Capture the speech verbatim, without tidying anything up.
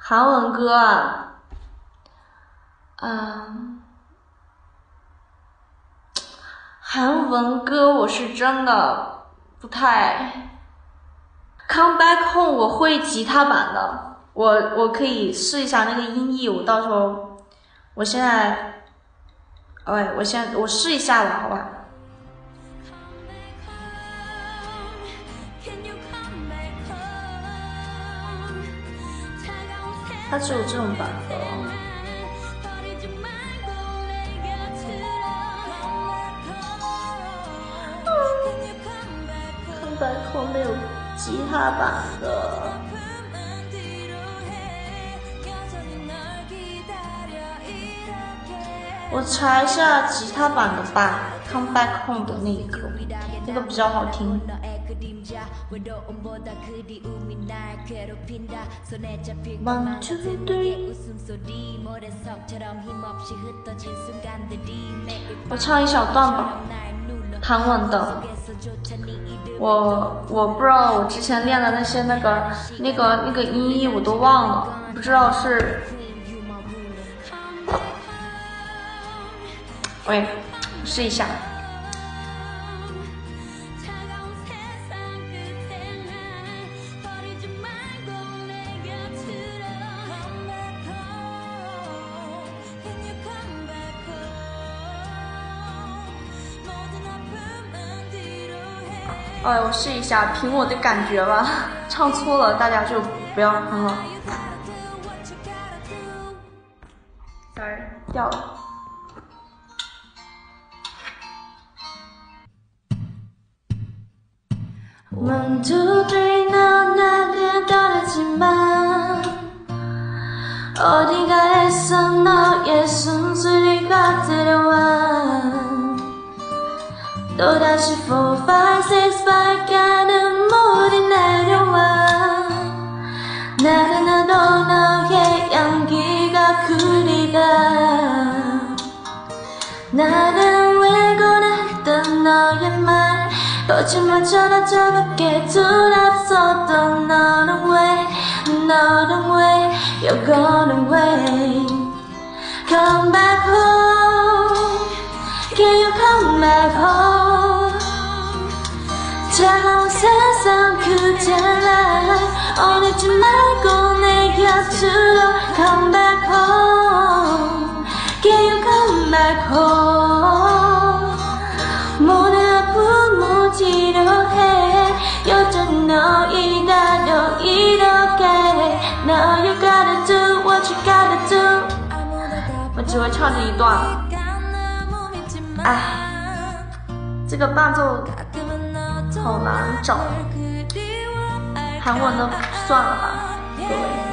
韩文歌啊，嗯，韩文歌我是真的不太。Come Back Home 我会吉他版的，我我可以试一下那个音译，我到时候，我现在，哎，我现我试一下吧，好吧。它只有这种版的。Come Back Home 没有吉他版的。我查一下吉他版的吧 ，Come Back Home 的那个，那个比较好听。One two three， 我唱一小段吧，韩文的。我我不知道我之前练的那些那个那个那个音译我都忘了，不知道是。喂，试一下。哎，我试一下，凭我的感觉吧，唱错了大家就不要哼了。Sorry， 掉了。One two three 넌 나를 따르지만 어디가에서 너의 숨소리가 들어와 또다시 four five six 밖에는 물이 내려와 나른하던 너의 향기가 그리다 나를 왜거나 했던 너의 말 거짓말처럼 차갑게 두렵었던 너는 왜 너는 왜 You're gone away Come back home Can you come back home 차가운 세상 그대라 어리지 말고 내 곁으로 Come back home Can you come back home 모든 아픔을 치료해 여전히 너이다려 이렇게 Now you gotta do what you gotta do 我只会唱这一段，哎，这个伴奏好难找，韩文的算了吧，各位。